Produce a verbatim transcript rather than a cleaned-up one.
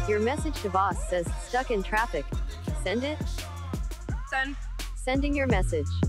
Your message to boss says stuck in traffic. Send it. Send. Sending your message.